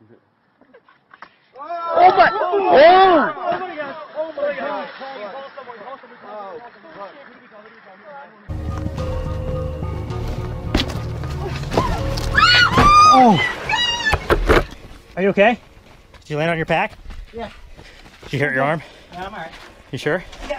Oh my! Oh my God! Oh my God! Oh! Are you okay? Did you land on your pack? Yeah. Did you hurt your arm? Yeah, I'm alright. You sure? Yeah.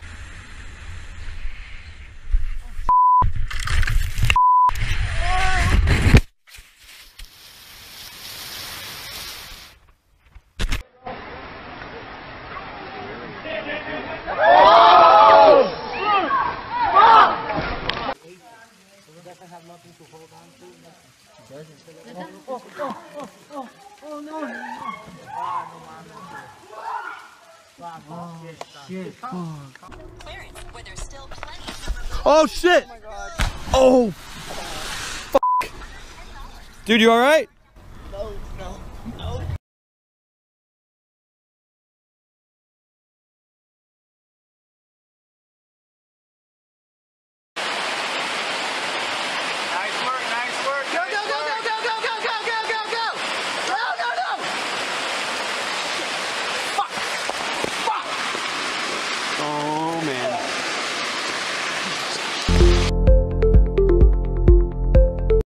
Oh shit! Oh my God. Oh, fuck. Dude, you all right?